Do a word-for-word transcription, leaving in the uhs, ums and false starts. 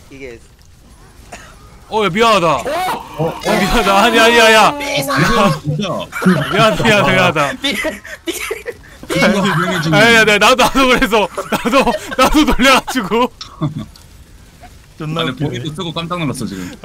이게 어, 야, 미안하다. 어? 어? 야, 미안하다. 아니, 아니, 아니야. 이거 진짜 미안하다, 미안하다, 미안하다. 이거 유명해 지금. 아니야, 나, 나도, 나도 그래서. 나도, 나도 놀래가지고. 존나 아니 웃기네. 보기도 쓰고 깜짝 놀랐어 지금.